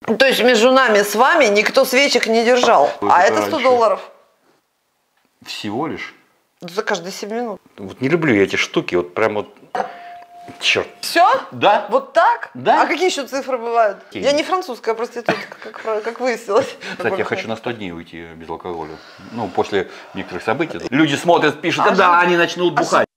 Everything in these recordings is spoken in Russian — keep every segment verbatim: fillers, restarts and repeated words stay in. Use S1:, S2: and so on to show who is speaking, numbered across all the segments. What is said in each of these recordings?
S1: То есть между нами с вами никто свечек не держал.
S2: Вот
S1: а
S2: это
S1: это сто
S2: еще.
S1: долларов.
S2: Всего лишь?
S1: За каждые семь минут.
S2: Вот не люблю я эти штуки, вот прям вот... Черт.
S1: Все?
S2: Да.
S1: Вот так?
S2: Да.
S1: А какие еще цифры бывают?
S2: Какие?
S1: Я не французская проститутка, как, как выяснилось.
S2: Кстати, я хочу на сто дней уйти без алкоголя. Ну, после некоторых событий. Люди смотрят, пишут,
S1: А
S2: да,
S1: жить?
S2: они начнут
S1: А
S2: бухать.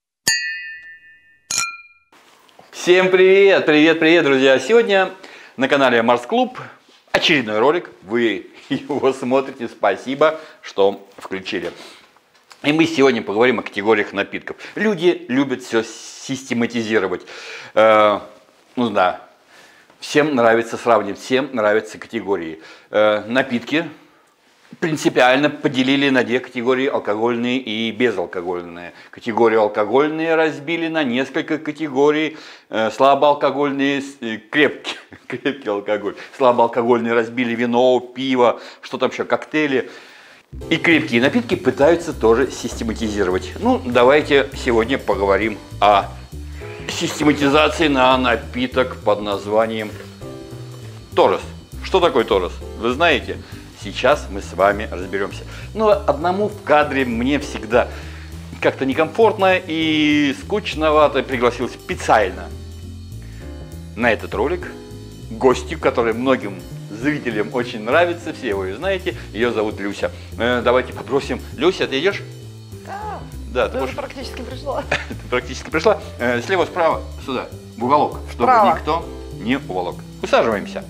S2: Всем привет, привет, привет, друзья. Сегодня на канале Марс Клуб очередной ролик. Вы его смотрите. Спасибо, что включили. И мы сегодня поговорим о категориях напитков. Люди любят все систематизировать. Э, ну да, всем нравится сравнивать, всем нравятся категории. Э, напитки принципиально поделили на две категории: алкогольные и безалкогольные. Категорию алкогольные разбили на несколько категорий. Э, слабоалкогольные, э, крепкий, крепкий алкоголь. Слабоалкогольные разбили вино, пиво, что там еще, коктейли. И крепкие напитки пытаются тоже систематизировать. Ну, давайте сегодня поговорим о систематизации на напиток под названием Торос. Что такое Торос? Вы знаете? Сейчас мы с вами разберемся. Но одному в кадре мне всегда как-то некомфортно и скучновато. Пригласил специально на этот ролик гостью, который многим зрителям очень нравится, все вы ее знаете, ее зовут Люся. Э, давайте попросим. Люся, ты идешь?
S1: Да,
S2: Да, ты
S1: я
S2: можешь...
S1: уже практически пришла.
S2: Ты практически пришла. Э, слева, справа, сюда, в уголок, чтобы
S1: Справа.
S2: никто не уволок. Усаживаемся.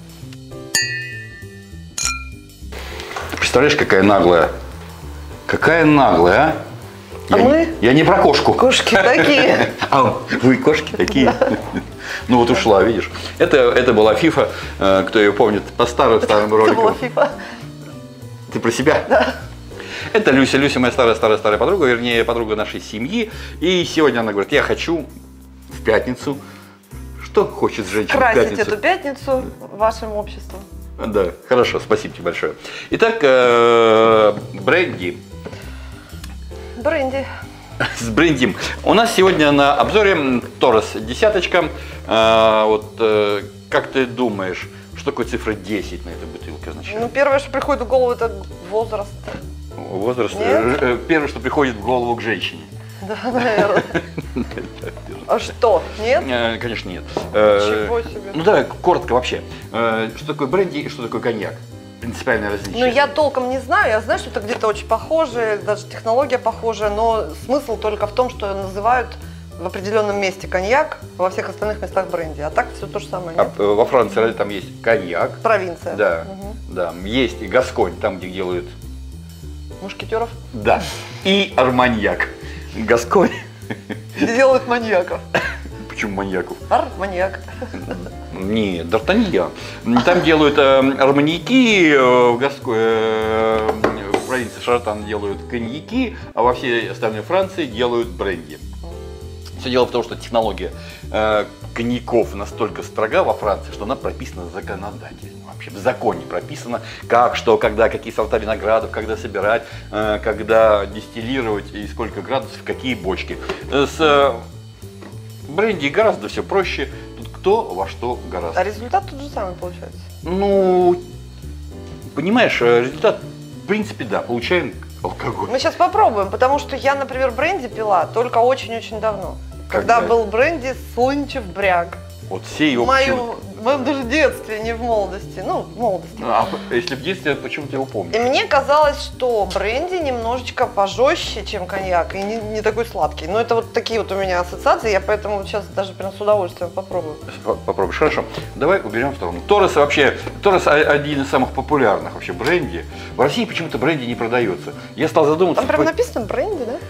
S2: Представляешь, какая наглая? Какая наглая, а?
S1: А
S2: я,
S1: мы?
S2: Не, я не про кошку.
S1: Кошки такие.
S2: А вы кошки такие? Ну вот ушла, видишь. Это, это была фифа, э, кто ее помнит, по старым-старым
S1: Это была
S2: роликам.
S1: фифа.
S2: Ты про себя?
S1: Да.
S2: Это Люся. Люся моя старая-старая-старая подруга, вернее, подруга нашей семьи. И сегодня она говорит, я хочу в пятницу. Что хочет женщина в
S1: Красить
S2: пятницу?
S1: эту пятницу вашим обществом.
S2: Да, хорошо, спасибо тебе большое. Итак, э, бренди.
S1: Бренди.
S2: С брендим. У нас сегодня на обзоре Торос десяточка. Э, вот э, как ты думаешь, что такое цифра десять на этой бутылке означает?
S1: Ну, первое, что приходит в голову, это возраст.
S2: Возраст.
S1: Нет?
S2: э, Первое, что приходит в голову к женщине.
S1: Да, наверное. А что? Нет?
S2: Э, Конечно, нет. Э,
S1: Ничего себе.
S2: Ну давай коротко вообще. Э, Что такое бренди и что такое коньяк? Принципиальное различие.
S1: Ну, я толком не знаю, я знаю, что это где-то очень похоже, даже технология похожая, но смысл только в том, что называют в определенном месте коньяк, во всех остальных местах бренди. А так все то же самое, нет?
S2: А, э, во Франции там есть коньяк.
S1: Провинция.
S2: Да,
S1: Угу.
S2: да. Есть и гасконь, там, где делают.
S1: Мушкетеров.
S2: Да. И арманьяк. Гасконь.
S1: Где делают маньяков?
S2: Почему маньяков?
S1: Ар-маньяк.
S2: Не, Д'Артаньян. Там делают э, арманьяки, э, в, Гаско... э, в провинции Шартан делают коньяки, а во всей остальной Франции делают бренди. Все дело в том, что технология э, коньяков настолько строга во Франции, что она прописана законодательно. Вообще в законе прописано, как, что, когда, какие сорта виноградов, когда собирать, э, когда дистиллировать и сколько градусов, какие бочки. С э, бренди гораздо все проще. Тут кто во что гораздо.
S1: А результат тот же самый получается.
S2: Ну, понимаешь, результат, в принципе, да, получаем алкоголь.
S1: Мы сейчас попробуем, потому что я, например, бренди пила только очень-очень давно. Когда,
S2: Когда?
S1: был бренди Слынчев бряг.
S2: Вот все его
S1: В мою-
S2: почему-то-
S1: в моем даже детстве, не в молодости. Ну, в молодости.
S2: А если в детстве, почему-то его помню.
S1: И мне казалось, что бренди немножечко пожестче, чем коньяк, и не, не такой сладкий. Но это вот такие вот у меня ассоциации, я поэтому сейчас даже прям с удовольствием попробую.
S2: Попробуешь, хорошо. Давай уберем в сторону. Торос вообще, Торос один из самых популярных вообще бренди. В России почему-то бренди не продается. Я стал задумываться.
S1: Там прям
S2: какой-
S1: написано бренди, да?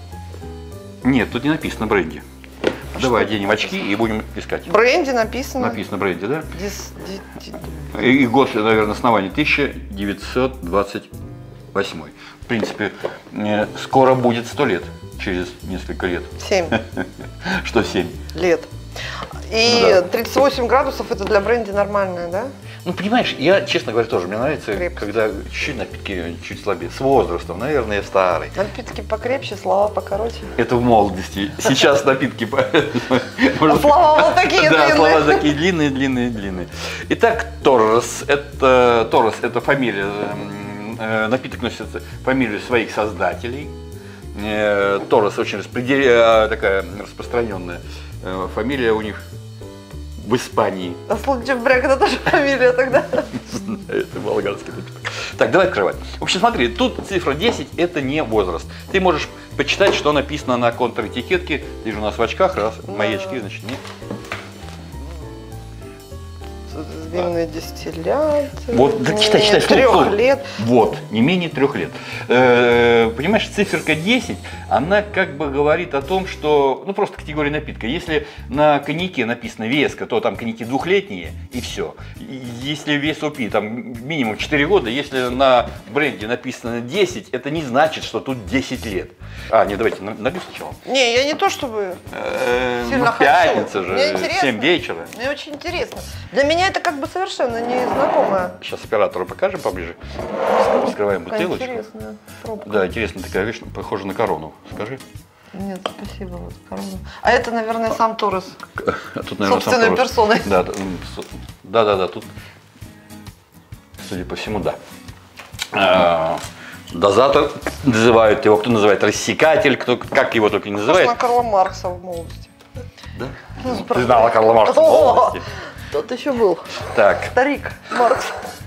S2: Нет, тут не написано бренди.
S1: А
S2: Давай
S1: что
S2: оденем очки и будем искать.
S1: Бренди написано.
S2: Написано бренди, да?
S1: Дис- ди- ди-
S2: И, и год, наверное, основания тысяча девятьсот двадцать восьмой. В принципе, э, скоро будет сто лет, через несколько лет.
S1: Семь
S2: Что семь?
S1: лет. И
S2: Ну да.
S1: тридцать восемь градусов это для бренди нормальное, да?
S2: Ну, понимаешь, я, честно говоря, тоже, мне нравится,
S1: Крепкий.
S2: когда чуть напитки чуть слабее. С возрастом, наверное, я старый.
S1: Напитки покрепче, слова покороче.
S2: Это в молодости. Сейчас напитки...
S1: А слова вот такие
S2: Да,
S1: длинные.
S2: слова такие длинные, длинные, длинные. Итак, Торрес. Это, Торрес – это фамилия, э, напиток носит фамилию своих создателей. Э, Торрес очень распределя, такая распространенная э, фамилия у них в Испании.
S1: А Случебрек это тоже фамилия тогда.
S2: Это болгарский напиток. Так, давай открывать. В общем, смотри, тут цифра десять – это не возраст. Ты можешь почитать, что написано на контр-этикетке. Ты же у нас в очках, раз, мои очки, значит, нет.
S1: Винные дистилляты.
S2: Вот, да, читай, читай, стоп,
S1: Трех
S2: стоп.
S1: лет.
S2: Вот, не менее трех лет. Э, понимаешь, циферка десять, она как бы говорит о том, что, ну просто категория напитка. Если на коньяке написано веска, то там коньяки двухлетние и все. Если вес ОПИ там минимум четыре года, если на бренде написано десять, это не значит, что тут десять лет. А, не, давайте набью сначала.
S1: Не, я не то чтобы
S2: Э,
S1: сильно
S2: ну,
S1: хочу.
S2: пятница
S1: Мне
S2: же,
S1: интересно.
S2: семь вечера.
S1: Мне очень интересно. Для меня это как бы совершенно незнакомое.
S2: Сейчас оператору покажем поближе. Раскрываем
S1: Какая
S2: бутылочку.
S1: интересная пробка.
S2: Да, интересно, такая вещь, похожа на корону. Скажи.
S1: Нет, спасибо. Вот, корону. А это, наверное, сам Торрес.
S2: Тут, наверное,
S1: Собственной
S2: сам Торрес.
S1: персоной.
S2: Да, да, м, с- да, да, да, тут, судя по всему, да. А, Дозатор называют его, кто называет рассекатель, кто как его только не
S1: Похож
S2: называет.
S1: на Карла Маркса в молодости.
S2: Да?
S1: Ну,
S2: Ты знала Карла Маркса в
S1: О,
S2: молодости?
S1: Тот еще был.
S2: Так,
S1: Старик Маркс.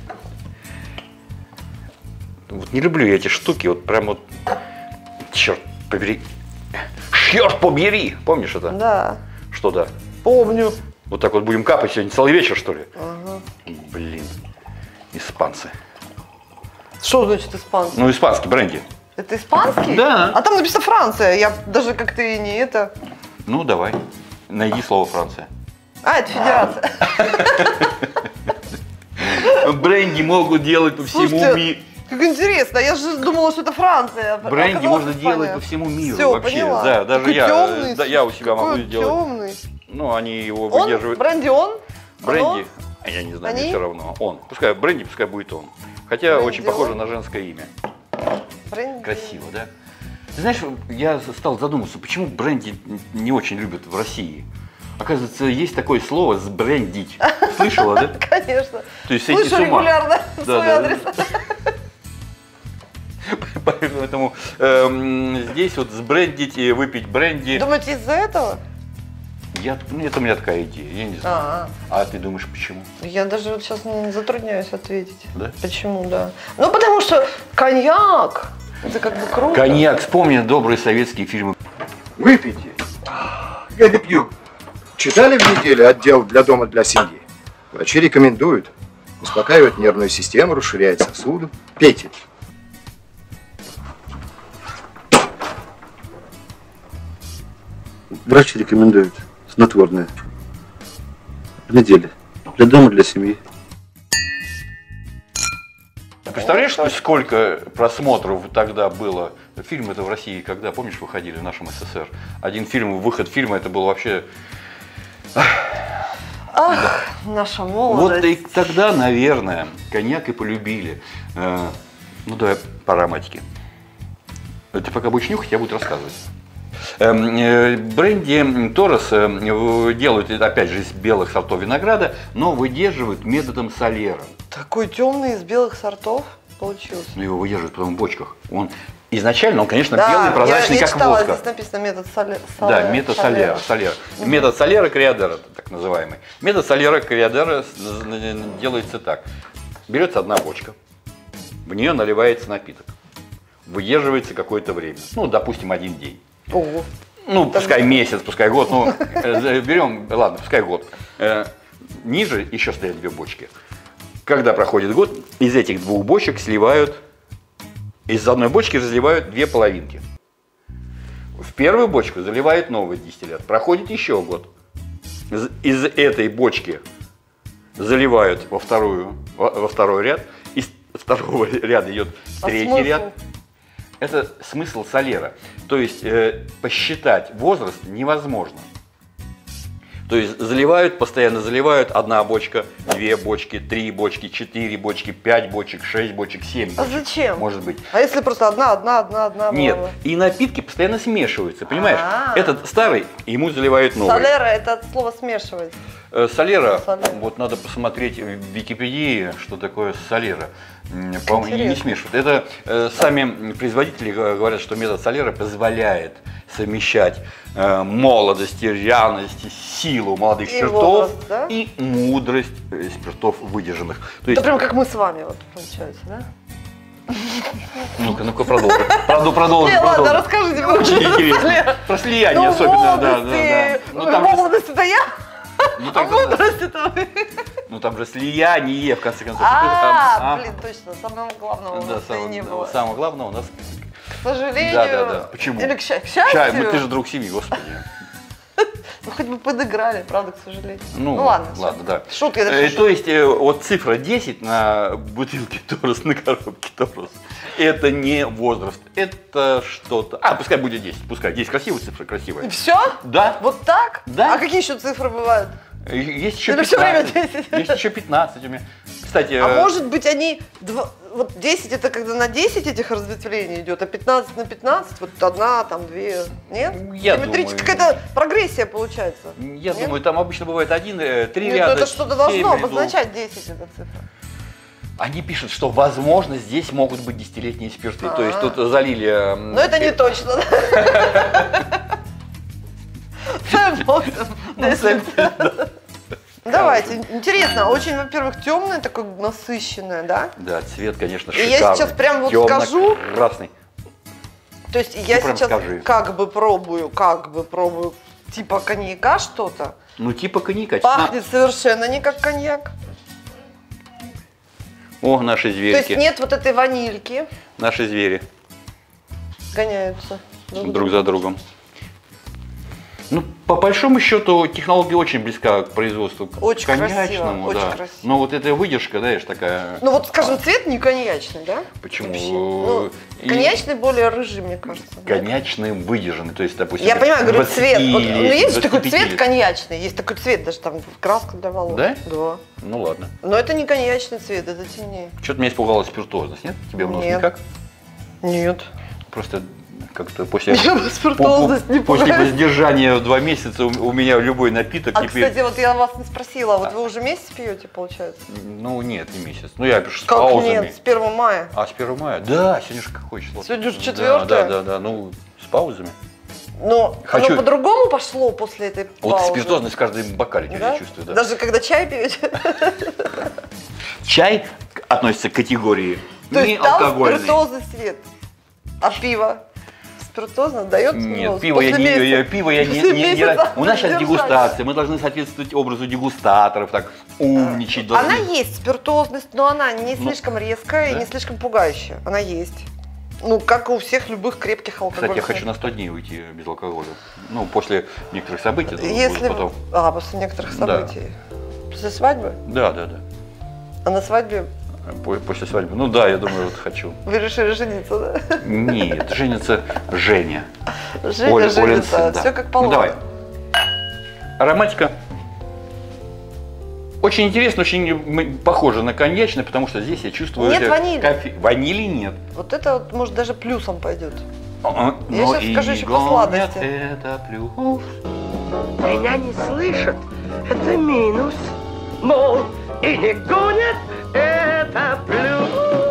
S2: вот не люблю я эти штуки, вот прям вот, черт побери, черт побери, помнишь это?
S1: Да,
S2: Что да?
S1: помню.
S2: Вот так вот будем капать сегодня целый вечер, что ли?
S1: Ага.
S2: Блин, испанцы.
S1: Что значит испанский?
S2: Ну, испанский бренди.
S1: Это испанский?
S2: Да.
S1: А там написано Франция. Я даже как-то и не это.
S2: Ну, давай, найди слово Франция.
S1: А, это федерация.
S2: Бренди могут делать по всему
S1: Слушайте,
S2: миру.
S1: как интересно, я же думала, что это Франция.
S2: Бренди
S1: Оказалось,
S2: можно
S1: Испания.
S2: делать по всему миру
S1: Всё,
S2: вообще.
S1: поняла.
S2: Да, даже
S1: Такой
S2: я,
S1: темный,
S2: да, я у себя
S1: какой
S2: могу
S1: он
S2: сделать.
S1: темный.
S2: Ну, они его
S1: Он?
S2: выдерживают.
S1: Бренди он?
S2: Бренди, а я не знаю, мне
S1: Они?
S2: все равно. Он. Пускай бренди, пускай будет он. Хотя
S1: Бренди
S2: очень похоже
S1: он?
S2: на женское имя.
S1: Бренди.
S2: Красиво, да? Ты знаешь, я стал задумываться, почему бренди не очень любят в России. Оказывается, есть такое слово «сбрендить». Слышала, да?
S1: Конечно.
S2: То есть сойти с
S1: Слышу
S2: ума.
S1: регулярно в
S2: Да,
S1: свой
S2: да,
S1: адрес.
S2: Поэтому эм, здесь вот сбрендить и выпить бренди.
S1: Думаете, из-за этого?
S2: Я, ну, это у меня такая идея, я не знаю.
S1: А,
S2: А ты думаешь, почему?
S1: я даже вот сейчас не затрудняюсь ответить.
S2: Да?
S1: Почему, да? Ну, потому что коньяк, это как бы круто.
S2: Коньяк, вспомни добрые советские фильмы.
S3: Выпейте. Я не пью. Читали в неделю отдел для дома для семьи? Врачи рекомендуют. Успокаивает нервную систему, расширяет сосуды. Пейте.
S4: Врач рекомендует снотворное. В неделю. Для дома, для семьи.
S2: Представляешь, сколько просмотров тогда было? Фильмы-то в России, когда, помнишь, выходили в нашем СССР? Один фильм, выход фильма, это был вообще...
S1: Ах, наша
S2: Вот
S1: молодость.
S2: и тогда, наверное, коньяк и полюбили. Э, Ну, давай по ароматике. Ты пока будешь нюхать, я буду рассказывать. Эм, э, Бренди Торрес э, делают, опять же, из белых сортов винограда, но выдерживают методом солера.
S1: Такой темный из белых сортов получился.
S2: Ну, его выдерживают потом в бочках. Он изначально, он, конечно,
S1: Да,
S2: белый, прозрачный,
S1: я, я
S2: как
S1: читала,
S2: водка.
S1: здесь написано метод соли...
S2: Да,
S1: соле-
S2: метод
S1: солера.
S2: солера. солера. Метод солера криодера, так называемый. Метод солера криодера с- делается так. Берется одна бочка, в нее наливается напиток, выдерживается какое-то время, ну, допустим, один день.
S1: Ого.
S2: Ну, пускай месяц, пускай год, ну, э, берем, ладно, пускай год. Э, Ниже еще стоят две бочки. Когда проходит год, из этих двух бочек сливают, из одной бочки разливают две половинки. В первую бочку заливают новый дистиллят. Проходит еще год. Из, из этой бочки заливают во, вторую, во, во второй ряд. Из второго ряда идет
S1: А
S2: третий
S1: смысл?
S2: ряд. Это смысл солера. То есть э, посчитать возраст невозможно. То есть заливают, постоянно заливают, одна бочка, две бочки, три бочки, четыре бочки, пять бочек, шесть бочек, семь
S1: А
S2: бочек.
S1: зачем?
S2: Может быть.
S1: А если просто одна, одна, одна, одна?
S2: Нет,
S1: была?
S2: и напитки постоянно смешиваются, понимаешь?
S1: А-а-а.
S2: Этот старый, ему заливают новый.
S1: Солера — это от слова смешивать.
S2: Э, Солера,
S1: Солера.
S2: вот надо посмотреть в Википедии, что такое солера. М, По-моему, не, не
S1: Интересно.
S2: смешивают. Это э, сами производители г- говорят, что метод солера позволяет совмещать э, молодость, рьяность, силу молодых
S1: И
S2: спиртов
S1: возраст, да?
S2: и мудрость э, спиртов выдержанных. То
S1: Это прям как мы с вами, вот, получается, да?
S2: ну-ка, ну-ка, продолжи. Правда, продолжи,
S1: Не, ладно,
S2: продолжи.
S1: расскажите.
S2: Очень интересно. Про слияние
S1: Ну,
S2: особенно, да, да, да.
S1: молодости,
S2: Ну, там же,
S1: молодость это я,
S2: ну,
S1: а
S2: так,
S1: мудрость это вы.
S2: ну, там же слияние, в конце концов.
S1: А,
S2: А,
S1: блин, точно, самого главного у
S2: Да,
S1: нас и
S2: самого,
S1: не было.
S2: самого главного у нас.
S1: К сожалению.
S2: Да, да, да. Почему?
S1: Или к сча- к
S2: Чай,
S1: счастью.
S2: мы, ты же друг семьи, господи.
S1: Ну, хоть бы подыграли, правда, к сожалению.
S2: Ну,
S1: ладно.
S2: ладно,
S1: всё.
S2: да.
S1: Шутка, это
S2: Э,
S1: шутка.
S2: То есть, э, вот цифра десять на бутылке Торос, на коробке Торос, это не возраст, это что-то. А, пускай будет десять, пускай. десять красивая цифра, красивая.
S1: И все?
S2: Да.
S1: Вот так?
S2: Да.
S1: А какие еще цифры бывают?
S2: Есть еще
S1: Или всё время
S2: пятнадцать.
S1: десять?
S2: Есть еще пятнадцать у меня. Кстати,
S1: А
S2: э,
S1: может быть они, два- вот десять это когда на десять этих разветвлений идет, а пятнадцать на пятнадцать, вот одна, там две, нет?
S2: Я
S1: Геометрическая
S2: думаю-
S1: какая-то прогрессия получается.
S2: я
S1: Нет?
S2: думаю, там обычно бывает один, э, три
S1: Нет, ну
S2: ряда.
S1: это что-то
S2: семь
S1: должно
S2: рядов.
S1: обозначать десять, эта цифра.
S2: Они пишут, что, возможно, здесь могут быть десятилетние спирты. То есть
S1: А.
S2: тут залили... м,
S1: Но это не
S2: э,
S1: точно. Сэмпл.
S2: ну, сэм-
S1: Давайте, интересно, очень, во-первых, темное, такое насыщенное, да?
S2: Да, цвет, конечно,
S1: И
S2: шикарный.
S1: я сейчас прям вот скажу.
S2: Красный.
S1: То есть я
S2: прям
S1: сейчас
S2: скажи.
S1: как бы пробую, как бы пробую, типа коньяка что-то.
S2: Ну, типа коньяка.
S1: Пахнет совершенно не как коньяк.
S2: О, наши
S1: То есть
S2: зверьки.
S1: нет вот этой ванильки,
S2: Наши звери
S1: гоняются.
S2: друг за другом. Ну, по большому счету, технология очень близка к производству
S1: Очень
S2: коньячному.
S1: красиво, очень
S2: да.
S1: красиво.
S2: Но вот эта выдержка, знаешь, такая...
S1: Ну вот, скажем, цвет не коньячный, да?
S2: Почему?
S1: Вообще. Ну,
S2: И
S1: коньячный более рыжий, мне кажется. да?
S2: Коньячный выдержанный. То есть, допустим...
S1: Я понимаю, говорю,
S2: двадцать
S1: цвет. Вот, ну, есть же такой
S2: двадцать пять
S1: цвет
S2: лет.
S1: коньячный, есть такой цвет, даже там краска для волос.
S2: Да?
S1: Да.
S2: Ну, ладно.
S1: Но это не коньячный цвет, это темнее.
S2: Что-то меня испугала спиртуозность, нет? Тебе в нос
S1: Нет.
S2: никак?
S1: Нет.
S2: Просто как-то после...
S1: Я бы спиртуозность не
S2: После
S1: пугает.
S2: воздержания в два месяца у у меня любой напиток
S1: А,
S2: теперь...
S1: кстати, вот я вас не спросила, вот вы уже месяц пьете, получается?
S2: Ну, нет, не месяц. Ну, я пишу с
S1: Как
S2: паузами.
S1: нет, с первого мая.
S2: А, с первого мая? Да, сегодня же какое число?
S1: Сегодня же
S2: Да,
S1: четвёртое.
S2: Да, да, да, ну, с паузами.
S1: Но
S2: Хочу-
S1: оно по-другому пошло после этой
S2: Вот
S1: паузы.
S2: спиртозность в каждом бокале
S1: Да?
S2: я чувствую, да.
S1: Даже когда чай пьете?
S2: Чай относится к категории
S1: То
S2: не
S1: есть там
S2: алкогольный.
S1: спиртозный свет, а пиво спиртозно дает?
S2: Нет,
S1: ну,
S2: пиво я,
S1: после
S2: не,
S1: месяца-
S2: я, пиво я не,
S1: после
S2: не- не
S1: месяца
S2: раз- У нас сейчас
S1: держания.
S2: дегустация, мы должны соответствовать образу дегустаторов, так умничать должны.
S1: Она есть, спиртозность, но она не
S2: Ну,
S1: слишком резкая и
S2: да?
S1: не слишком пугающая. Она есть. Ну, как и у всех любых крепких алкоголей.
S2: Кстати, я хочу на сто дней уйти без алкоголя. Ну, после некоторых событий. это
S1: Если...
S2: будет потом.
S1: А, после некоторых
S2: Да.
S1: событий. После свадьбы?
S2: Да, да, да.
S1: А на свадьбе
S2: По- После свадьбы. Ну да, я думаю, вот хочу.
S1: вы решили жениться, да?
S2: Нет, женится Женя.
S1: Женя
S2: Оля- Олин
S1: женится,
S2: сын, да.
S1: все как
S2: Ну
S1: положено.
S2: давай. Ароматика. Очень интересно, очень м, похоже на коньячный, потому что здесь я чувствую...
S1: Нет
S2: э,
S1: ванили.
S2: кофе- Ванили нет.
S1: Вот это вот, может, даже плюсом пойдет.
S2: А,
S1: Я
S2: но
S1: щас
S2: и
S1: скажу еще по
S2: гонят
S1: сладости.
S2: это плюс.
S5: Меня не слышат, это минус. Мол, и не гонят, это плюс.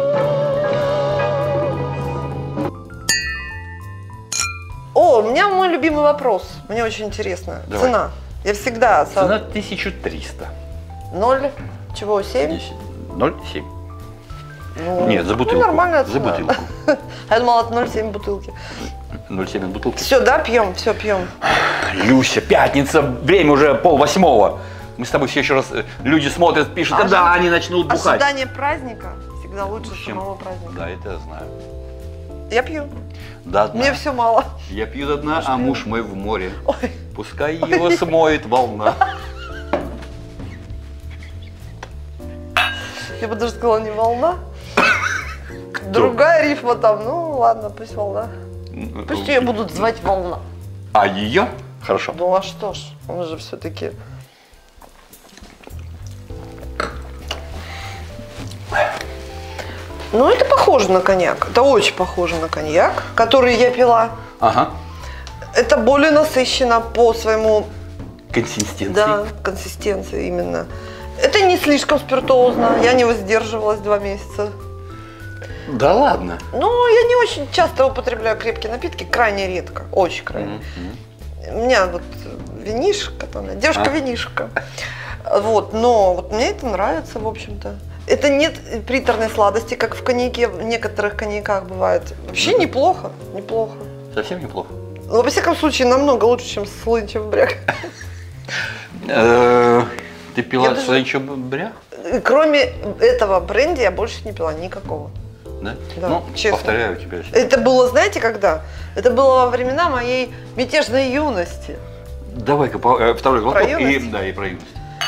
S1: О, у меня мой любимый вопрос. Мне очень интересно.
S2: Давай.
S1: Цена. Я всегда... со-
S2: Цена тысяча триста.
S1: Ноль, чего, семь?
S2: ноль семь.
S1: Ну,
S2: Нет, за
S1: ну,
S2: бутылку.
S1: нормальная
S2: За
S1: цена.
S2: бутылку.
S1: Я думала, от ноль семь бутылки.
S2: ноль семь от бутылки.
S1: Все, да, пьем, все, пьем.
S2: Люся, пятница, время уже пол восьмого. Мы с тобой все еще раз, э, люди смотрят, пишут,
S1: Ожи-
S2: когда они начнут бухать.
S1: Ожидание праздника всегда лучше
S2: Чем-
S1: самого праздника.
S2: Да, это я знаю.
S1: Я пью.
S2: До дна.
S1: Мне все мало.
S2: Я пью до дна, а муж мой в море.
S1: Ой,
S2: Пускай его смоет волна.
S1: я бы даже сказала, не волна. Другая рифма там, ну ладно, пусть волна. Пусть ее будут звать волна.
S2: А ее? Хорошо.
S1: Ну а что ж, он же все-таки Ну, это похоже на коньяк. Это очень похоже на коньяк, который я пила.
S2: Ага.
S1: Это более насыщенно по своему...
S2: Консистенции.
S1: Да, консистенции именно. Это не слишком спиртозно. Я не воздерживалась два месяца.
S2: Да ладно.
S1: Ну, я не очень часто употребляю крепкие напитки, крайне редко. Очень крайне.
S2: Mm-hmm.
S1: У меня вот винишка, там, девушка-винишка. А? Вот, но вот мне это нравится, в общем-то. Это нет приторной сладости, как в коньяке, в некоторых коньяках бывает. Вообще неплохо, неплохо.
S2: Совсем неплохо.
S1: Ну, во всяком случае, намного лучше, чем слынчев бряк.
S2: Ты пила слынчев бряк?
S1: Кроме этого бренди я больше не пила никакого.
S2: Да?
S1: Да,
S2: ну,
S1: честно.
S2: Повторяю тебе.
S1: Это было, знаете, когда? Это было во времена моей мятежной юности.
S2: Давай-ка второй глоток и, да, и про юность.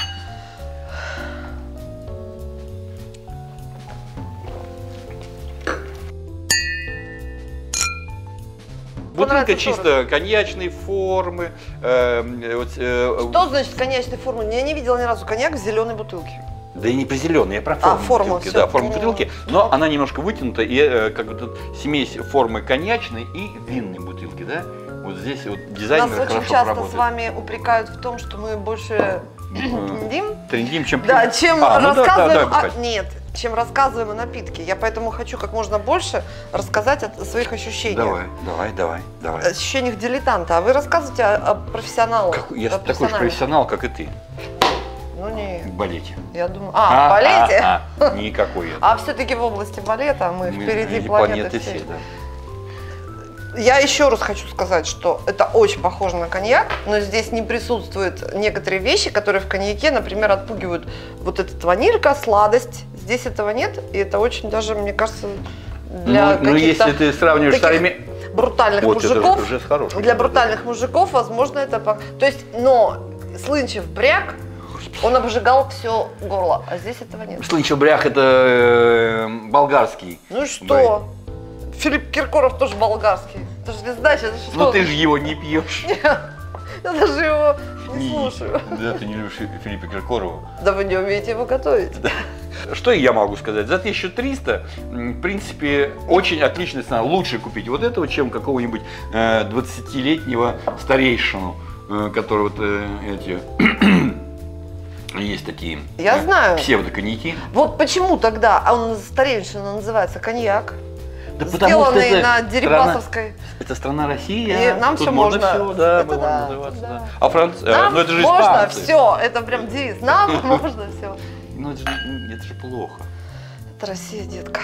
S2: Бутылка чисто коньячной формы. Э, вот, э,
S1: Что значит коньячной формы? Я не видела ни разу коньяк в зеленой бутылке.
S2: Да и не про зеленый, я про форму,
S1: а, форму
S2: бутылки.
S1: Все.
S2: Да, форму бутылки, но она немножко вытянута, и э, как бы тут смесь формы коньячной и винной бутылки, да? Вот здесь вот дизайнеры
S1: Нас
S2: хорошо
S1: очень часто
S2: поработали.
S1: с вами упрекают в том, что мы больше трендим.
S2: Трендим, чем
S1: Да, чем
S2: а, ну
S1: рассказываем.
S2: Да, да,
S1: о... Нет, чем рассказываем о напитке. Я поэтому хочу как можно больше рассказать о своих ощущениях.
S2: Давай, давай, давай, давай.
S1: Ощущениях дилетанта. А вы рассказываете о, о профессионалах.
S2: Как, я такой же профессионал, как и ты.
S1: Ну не.
S2: В балете.
S1: Я думаю. А, а в балете?
S2: А, а, а, никакой.
S1: А все-таки в области балета мы, мы впереди планеты, планеты всей.
S2: Все, да.
S1: Я еще раз хочу сказать, что это очень похоже на коньяк, но здесь не присутствуют некоторые вещи, которые в коньяке, например, отпугивают вот этот ванилька, сладость. Здесь этого нет, и это очень даже, мне кажется, для
S2: ну, ну если ты сравниваешь с старыми
S1: брутальных
S2: вот
S1: мужиков,
S2: уже хороший,
S1: для брутальных мужиков, возможно, это... То есть, но слынчев бряк, он обжигал все горло, а здесь этого нет.
S2: Слынчев бряк это э, болгарский.
S1: Ну что? Филипп Киркоров тоже болгарский. Это же звезда сейчас.
S2: Ну ты же его не пьешь.
S1: Нет, я даже его не, не слушаю.
S2: Да, ты не любишь Филиппа Киркорова.
S1: Да вы не умеете его готовить.
S2: Да. Что я могу сказать? За тысячу триста, в принципе, очень отличная цена. Лучше купить вот этого, чем какого-нибудь э, двадцатилетнего старейшину, э, который вот э, эти... Есть такие
S1: я
S2: э,
S1: знаю.
S2: псевдоконьяки.
S1: Вот почему тогда, а он старейшина называется коньяк,
S2: да
S1: сделанный
S2: это
S1: на Дерибасовской.
S2: Страна, это страна Россия.
S1: И нам
S2: тут
S1: все
S2: можно.
S1: можно.
S2: Все, да,
S1: это
S2: мы
S1: да,
S2: можем называться.
S1: да.
S2: Да. А Франция,
S1: нам
S2: ну это же
S1: можно
S2: испанцы.
S1: все, это прям девиз. Нам можно все.
S2: Ну это же, это же плохо.
S1: Это Россия, детка.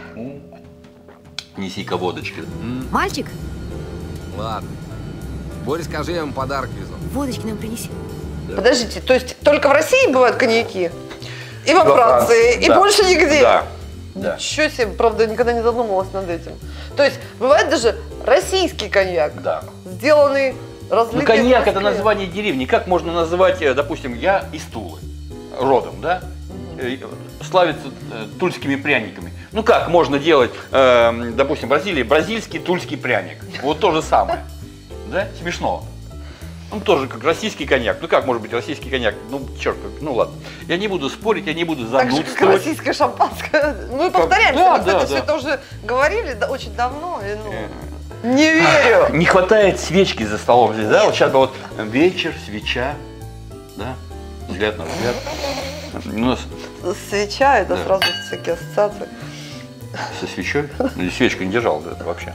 S2: Неси-ка водочки.
S6: Мальчик?
S7: Ладно. Боря, скажи, я ему подарок везу.
S6: Водочки нам принеси.
S2: Да.
S1: Подождите, то есть только в России бывают коньяки? И во,
S2: во
S1: Франции,
S2: Франции,
S1: и
S2: да.
S1: больше нигде?
S2: Да. Да.
S1: Ничего себе, правда, никогда не задумывалась над этим. То есть бывает даже российский коньяк,
S2: Да.
S1: сделанный, разлитый.
S2: Ну коньяк
S1: в
S2: это
S1: Москве.
S2: название деревни. Как можно называть, допустим, я из Тулы, родом, да? Славится э, тульскими пряниками. Ну как можно делать, э, допустим, в Бразилии бразильский тульский пряник? Вот то же самое. Да? Смешно. Ну, тоже как российский коньяк. Ну, как может быть российский коньяк? Ну, черт, ну ладно. Я не буду спорить, я не буду
S1: Так же, как
S2: занудствовать.
S1: российское шампанское. Мы повторяемся,
S2: Да,
S1: мы, кстати,
S2: да,
S1: все
S2: да.
S1: это уже говорили да, очень давно. И, ну, не верю.
S2: Не хватает свечки за столом здесь, да? Вот сейчас бы вот вечер, свеча, да? Взгляд на взгляд. У нас
S1: Свеча, это
S2: Да.
S1: сразу всякие ассоциации.
S2: со свечой. Или свечку не держал, да, это вообще.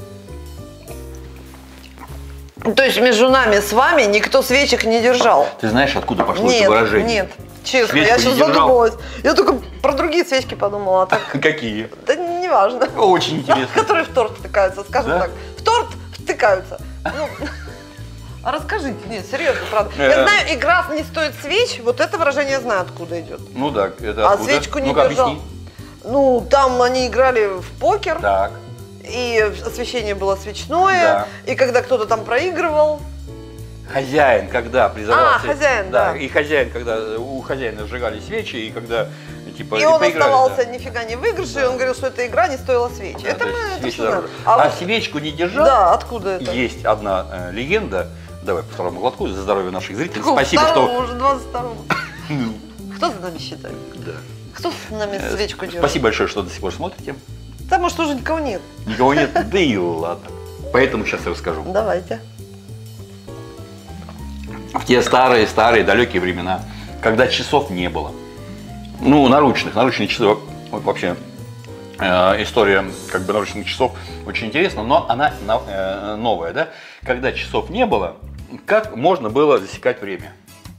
S1: То есть между нами с вами никто свечек не держал?
S2: Ты знаешь, откуда пошло
S1: Нет,
S2: это выражение?
S1: нет. Честно,
S2: Свечку
S1: я
S2: не
S1: сейчас
S2: держал.
S1: задумалась. Я только про другие свечки подумала, а так,
S2: Какие?
S1: да неважно.
S2: Очень интересно.
S1: Которые в торт втыкаются, скажем
S2: Да?
S1: так. В торт втыкаются. Ну, а расскажите, нет, серьезно, правда.
S2: Э.
S1: Я знаю, игра не стоит свеч, вот это выражение я знаю, откуда идет.
S2: Ну да, это
S1: А
S2: откуда?
S1: свечку не
S2: Ну-ка,
S1: держал.
S2: объясни.
S1: Ну, там они играли в покер,
S2: Так.
S1: и освещение было свечное,
S2: Да.
S1: и когда кто-то там проигрывал,
S2: Хозяин, когда призывался.
S1: А, хозяин, да.
S2: И хозяин, когда у хозяина сжигали свечи, и когда типа
S1: и он
S2: поиграли,
S1: оставался
S2: да.
S1: нифига не выигрыши, и он говорил, что эта игра не стоила свечи.
S2: Да,
S1: это
S2: то
S1: мы
S2: есть
S1: это
S2: свечи
S1: всё знаем.
S2: дороже.
S1: А,
S2: А
S1: вот-
S2: свечку не держал?
S1: да, откуда это?
S2: Есть одна э, легенда. Давай по второму глотку за здоровье наших зрителей.
S1: Какого
S2: Спасибо,
S1: второго,
S2: что.
S1: уже двадцать второго.
S2: Ну,
S1: Кто за нами считает?
S2: да.
S1: Кто с нами свечку держит?
S2: Спасибо большое, что до сих пор смотрите.
S1: Да, может, уже никого нет.
S2: Никого нет, да и ладно. Поэтому сейчас я расскажу.
S1: Давайте.
S2: В те старые-старые далекие времена, когда часов не было, ну, наручных, наручные часы, вот вообще э, история как бы наручных часов очень интересна, но она э, новая, да? Когда часов не было, как можно было засекать время?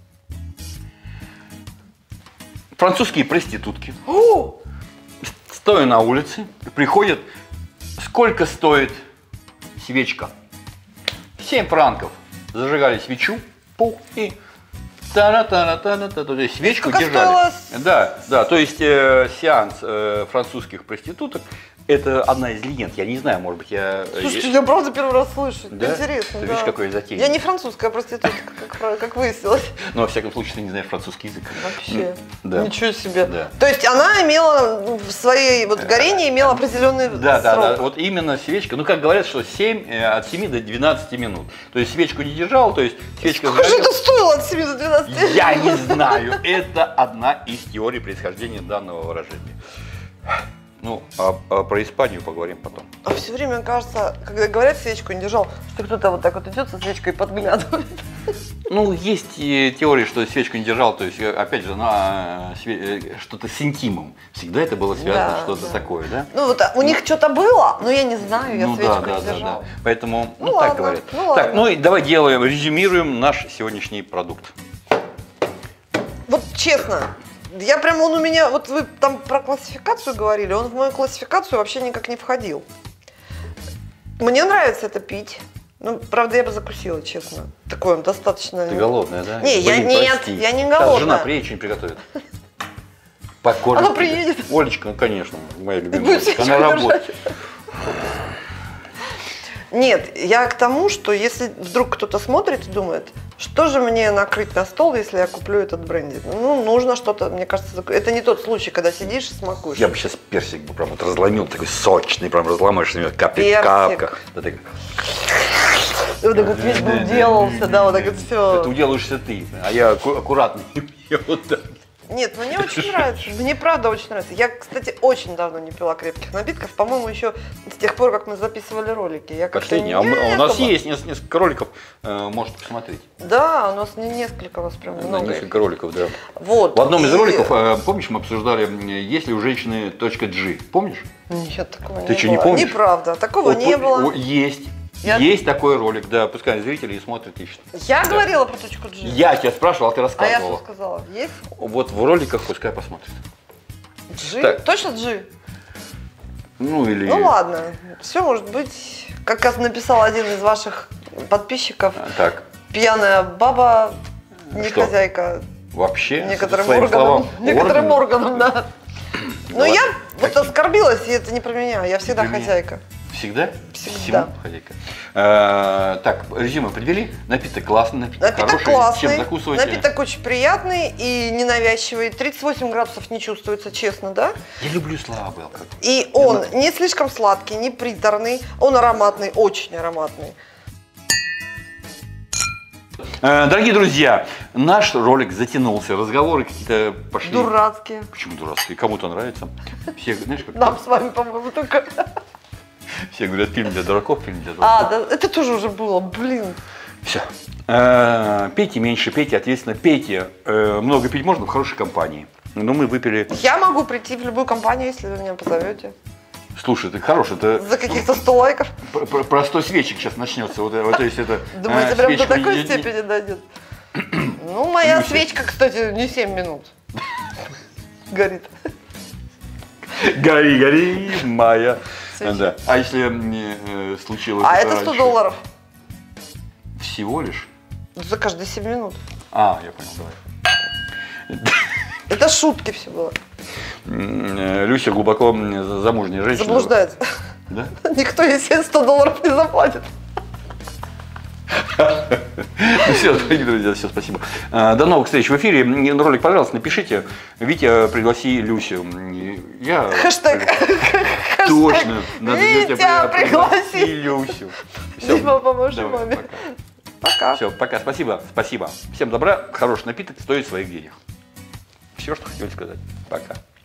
S2: Французские проститутки,
S1: О!
S2: стоя на улице, приходят, сколько стоит свечка? семь франков. Зажигали свечу, пух, и та-на-та-на-та-на-та, то есть свечку
S1: Сколько
S2: держали.
S1: стоило?
S2: Да, да, то есть э, сеанс э, французских проституток, это одна из легенд, я не знаю, может быть, я...
S1: Слушайте, я правда первый раз слышу.
S2: Да?
S1: Интересно,
S2: Ты
S1: да.
S2: видишь, какой затейник.
S1: Я не французская проститутка, как, как выяснилось.
S2: Но, во всяком случае, ты не знаешь французский язык.
S1: Вообще.
S2: Да.
S1: Ничего себе.
S2: Да.
S1: То есть она имела в своей вот горении имела определенный
S2: Да, да,
S1: срок.
S2: да, вот именно свечка, ну как говорят, что семь, э, от семи до двенадцати минут. То есть свечку не держал, то есть свечка...
S1: Сколько же
S2: сгорела.
S1: это стоило от семи до двенадцати?
S2: Я не знаю, это одна из теорий происхождения данного выражения. Ну, а, а про Испанию поговорим потом.
S1: А все время кажется, когда говорят, свечку не держал, что кто-то вот так вот идет со свечкой и подглядывает.
S2: Ну, есть и теория, что свечку не держал, то есть, опять же, на что-то с интимом. Всегда это было связано,
S1: Да,
S2: что-то
S1: да.
S2: такое, да?
S1: Ну вот а у них что-то было, но я не знаю, я
S2: Ну
S1: свечку
S2: да, да,
S1: не
S2: да,
S1: держала.
S2: да. Поэтому, ну,
S1: Ну
S2: так
S1: ладно,
S2: говорят.
S1: ну
S2: так,
S1: ладно.
S2: ну и давай делаем, резюмируем наш сегодняшний продукт.
S1: Вот честно, я прям, он у меня, вот вы там про классификацию говорили, он в мою классификацию вообще никак не входил. Мне нравится это пить. Ну, правда, я бы закусила, честно. Такой он достаточно...
S2: Ты голодная, да?
S1: Не, я
S2: Блин,
S1: нет,
S2: прости.
S1: я не
S2: Сейчас
S1: голодная.
S2: жена приедет, что-нибудь приготовит. Покормит.
S1: Она приедет.
S2: Олечка, ну, конечно, моя любимая.
S1: будет
S2: Олечка.
S1: свечку
S2: Она
S1: держать.
S2: работает.
S1: Нет, я к тому, что если вдруг кто-то смотрит и думает, что же мне накрыть на стол, если я куплю этот бренди? Ну, нужно что-то, мне кажется, заку- это не тот случай, когда сидишь и смакуешь.
S2: Я бы сейчас персик бы прям вот разломил, такой сочный, прям разломаешь, на него капли
S1: Персик.
S2: капка. Да ты-
S1: И вот так вот весь бы уделался, да, вот так вот все.
S2: Это уделаешься ты, а я аку- аккуратный. Я вот так.
S1: Нет, мне очень нравится, мне правда очень нравится. Я, кстати, очень давно не пила крепких напитков, по-моему, еще с тех пор, как мы записывали ролики. Я как-то
S2: Последний.
S1: не-
S2: А, мы- а у нас
S1: особо.
S2: есть нес- несколько роликов, э, можете посмотреть.
S1: Да, у нас не несколько, у нас прям много.
S2: Несколько роликов, да.
S1: Вот.
S2: В одном из
S1: и-
S2: роликов, э, помнишь, мы обсуждали, м, есть ли у женщины точка G, помнишь?
S1: Нет, такого
S2: Ты
S1: не
S2: что, не
S1: было.
S2: помнишь?
S1: Неправда, такого
S2: О,
S1: не
S2: о,
S1: было.
S2: о, Есть.
S1: Я-
S2: Есть такой ролик, да, пускай зрители и смотрят, ищут.
S1: Я
S2: Да.
S1: говорила про точку G.
S2: Я тебя спрашивал, а ты
S1: А я
S2: рассказывала.
S1: что сказала? Есть?
S2: Вот в роликах пускай посмотрят.
S1: G?
S2: Так.
S1: Точно G?
S2: Ну или...
S1: Ну ладно, все может быть. Как раз написал один из ваших подписчиков,
S2: А, Так,
S1: пьяная баба, не
S2: Что?
S1: хозяйка
S2: вообще,
S1: некоторым
S2: своим
S1: органам.
S2: словам,
S1: Некоторым
S2: органам?
S1: органам, да. Но
S2: Ладно.
S1: я вот оскорбилась, и это не про меня, я всегда
S2: Для меня.
S1: хозяйка.
S2: Всегда?
S1: Всегда.
S2: Всему хозяйка. Э, Так, резюме подвели. Напиток классный, напиток,
S1: Напиток
S2: хороший. Чем
S1: классный,
S2: закусываете?
S1: напиток очень приятный и ненавязчивый. тридцать восемь градусов не чувствуется, честно, да?
S2: Я люблю слабый алкоголь.
S1: И он не слишком сладкий, не приторный, он ароматный, очень ароматный.
S2: Э, Дорогие друзья, наш ролик затянулся, разговоры какие-то пошли.
S1: Дурацкие.
S2: Почему дурацкие? Кому-то нравится. Все, знаешь, как
S1: Нам с вами, по-моему, только...
S2: все говорят, фильм для дураков, фильм для дураков.
S1: А, да, это тоже уже было, блин.
S2: Все. Пейте меньше, пейте ответственно, пейте. Э, Много пить можно в хорошей компании. Но мы выпили.
S1: Я могу прийти в любую компанию, если вы меня позовете.
S2: Слушай, ты хороший, это
S1: За каких-то сто лайков.
S2: про- про- простой свечек сейчас начнется. Вот, вот, то есть это.
S1: Думаете,
S2: э,
S1: прям до
S2: свечку
S1: такой
S2: не- не-
S1: степени дойдет? Ну, моя
S2: Люся.
S1: свечка, кстати, не семь минут. Горит.
S2: Гори, гори, моя.
S1: Свеча.
S2: Да. А если мне э, случилось.
S1: А это сто
S2: раньше?
S1: долларов
S2: Всего лишь?
S1: за каждые семь минут.
S2: А, я понял, давай.
S1: Это шутки все было.
S2: М, э, Люся глубоко м, замужняя женщина.
S1: Заблуждается.
S2: Да?
S1: Никто ей сто долларов не заплатит.
S2: Ну все, дорогие друзья, все, спасибо. А, До новых встреч в эфире. Мне Ролик понравился, напишите. Витя, пригласи Люсю. Я...
S1: Хэштег.
S2: Точно. Надо
S1: Витя,
S2: Витя,
S1: пригласи.
S2: Люсю. Все,
S1: Дима, поможешь маме. Пока.
S2: Все, пока, спасибо, спасибо. Всем добра, хороший напиток стоит своих денег. Все, что хотел сказать. Пока.